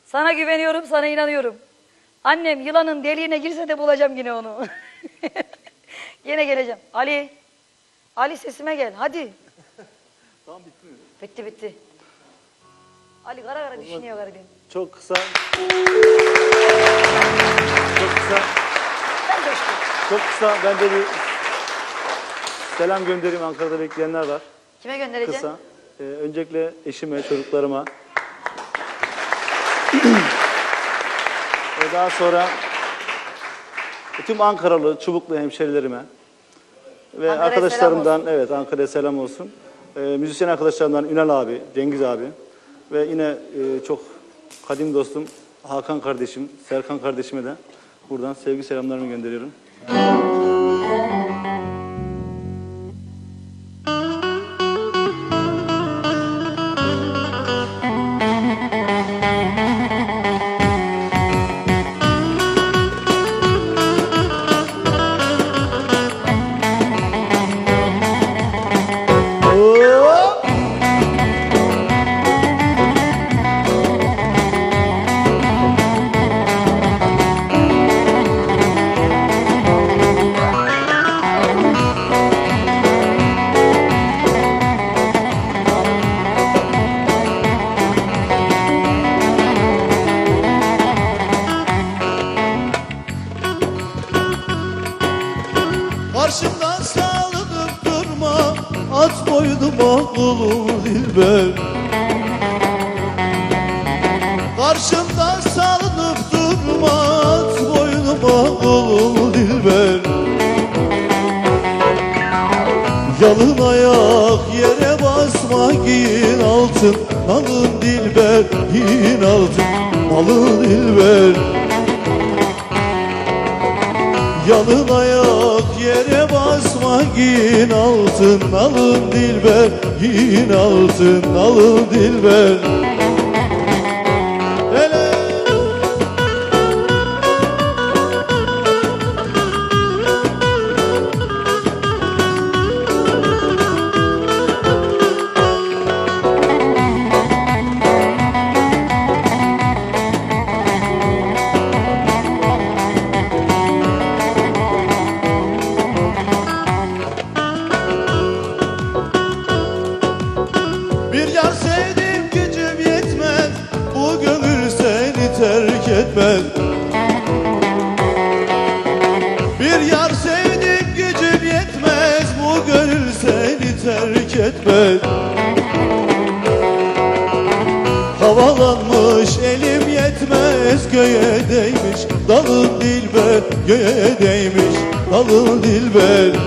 Sana güveniyorum, sana inanıyorum. Annem yılanın deliğine girse de bulacağım yine onu. Yine geleceğim. Ali. Ali sesime gel hadi. Tamam bitti mi? Bitti bitti. Ali kara kara düşünüyor garibim. Çok kısa. Çok kısa. Ben de işte. Çok kısa. Ben de bir selam göndereyim. Ankara'da bekleyenler var. Kime göndereceksin? Kısa. Öncelikle eşime, çocuklarıma. Ve daha sonra tüm Ankaralı, Çubuklu hemşerilerime ve Ankara'ya arkadaşlarımdan, evet Ankara'ya selam olsun. Müzisyen arkadaşlarımdan Ünal abi, Cengiz abi ve yine çok kadim dostum Hakan kardeşim, Serkan kardeşime de buradan sevgi selamlarımı gönderiyorum. Karşımdan salınıp durma, at boynuma kulu dilber. Karşımdan salınıp durma, at boynuma kulu dilber. Yalın ayak yere basma, giyin altın alın dilber, giyin altın alın dilber. Yalın ayak yere basma, giyin altın alın dilber, giyin altın alın dilber. Hele bir yar sevdim gücüm yetmez, bu gönül seni terk etmez. Bir yar sevdim gücüm yetmez, bu gönül seni terk etmez. Havalanmış elim yetmez, göğe değmiş dalın dilber, göğe değmiş dalın dilber.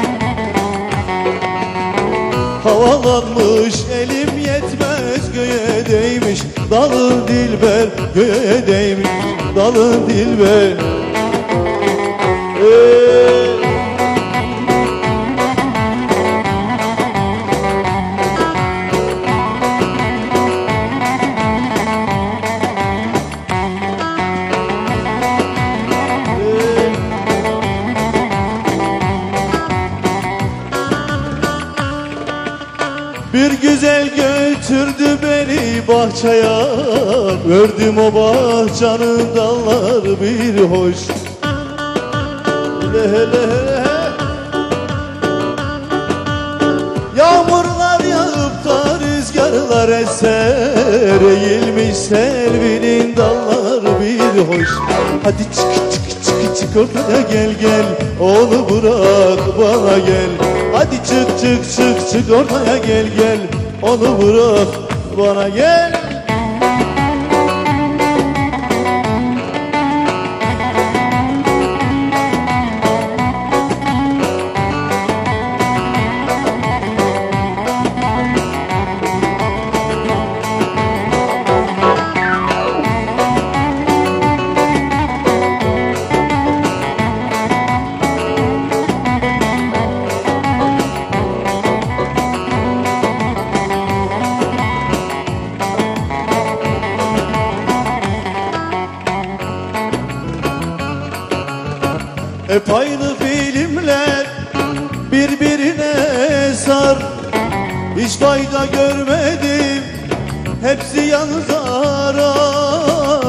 Havalanmış elim yetmez, göğe değmiş dalın dilber, göğe değmiş dalın dilber. Bir güzel götürdü beni bahçeye, gördüm o bahçanın dalları bir hoş. Le le le. Yağmurlar yağıp da rüzgarlar eser, eğilmiş selvinin dalları bir hoş. Hadi çık çık çık çık ortaya gel gel, onu bırak bana gel. Hadi çık çık çık çık ortaya gel gel, onu bırak bana gel. Hep aynı filmler birbirine sar, hiç fayda görmedim, hepsi yan zarar.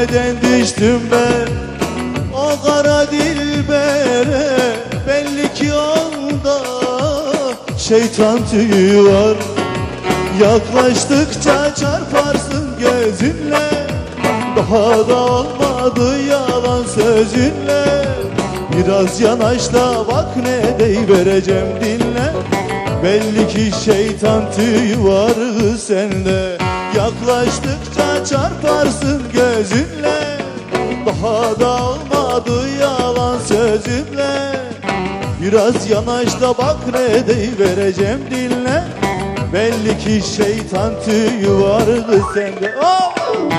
neden düştüm ben o kara dilbere? Belli ki onda şeytan tüyü var. Yaklaştıkça çarparsın gözünle, daha da olmadı yalan sözünle. Biraz yanaş da bak ne deyivereceğim dinle. Belli ki şeytan tüyü var sende. Yaklaştıkça çarparsın gözünle, daha da olmadı yalan sözünle. Biraz yanaş da bak ne deyivereceğim dinle. Belli ki şeytan tüyü vardı sende. Oh!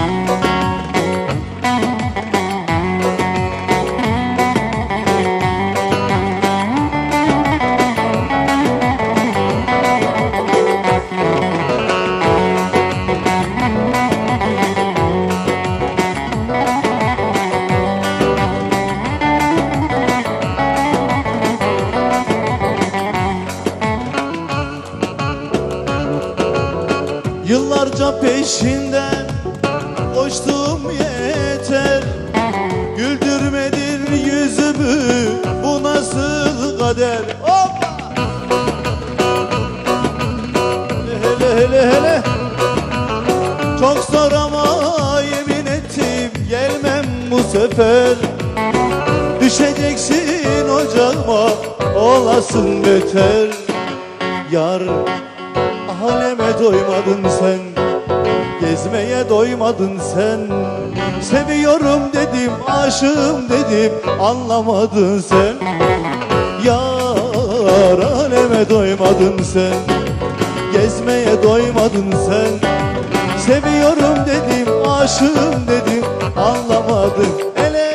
Yıllarca peşinden koştum yeter, güldürmedin yüzümü, bu nasıl kader? Hoppa! Hele hele hele. Çok zor ama yemin ettim gelmem bu sefer. Düşeceksin ocağıma, olasın beter. Yar, aleme doymadın sen, gezmeye doymadın sen. Seviyorum dedim, aşığım dedim, anlamadın sen. Yar, aleme doymadın sen, gezmeye doymadın sen. Seviyorum dedim, aşığım dedim, anlamadın. Hele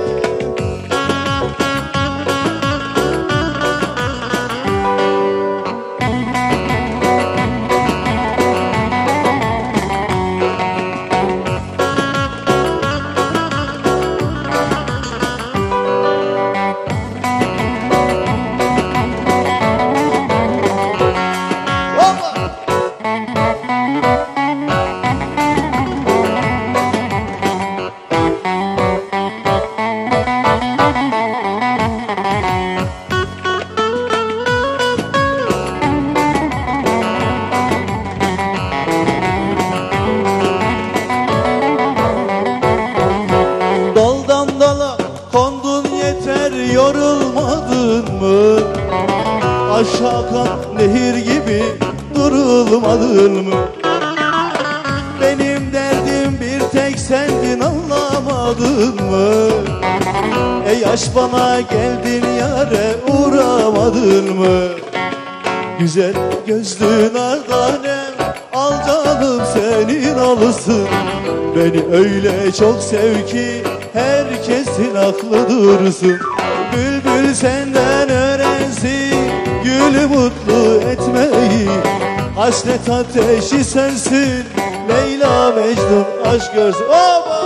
daldan dala kondun yeter, yorulmadın mı? Aşağı akan nehir gibi durulmadın mı? Benim derdim bir tek sendin, anlamadın mı? Yaş bana geldin yare, uğramadın mı? Güzel gözlü nardanem, al canım senin olsun. Beni öyle çok sev ki herkesin aklı dursun. Bülbül senden öğrensin gülü mutlu etmeyi. Hasret ateşi sensin, Leyla Mecnun aşk görsün. Oba!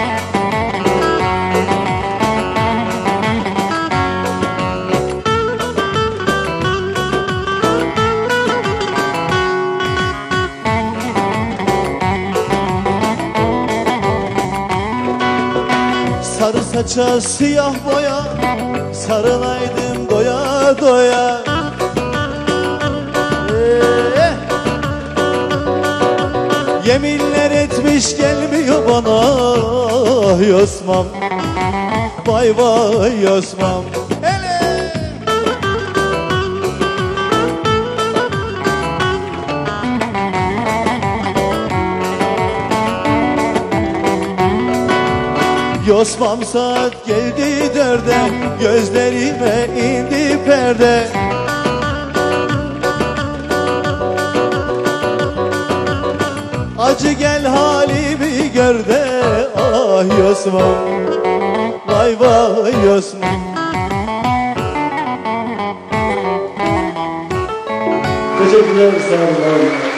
Sarı saça siyah boya, sarılaydım doya doya. Yeminler etmiş gelmiyor bana, ah Yosmam, vay vay Yosmam. Hele! Yosmam saat geldi dörde, gözlerime indi perde. Acı gel halimi gör de, ah Yosmam, vay vay Yosmam. Teşekkürler, sağ olun.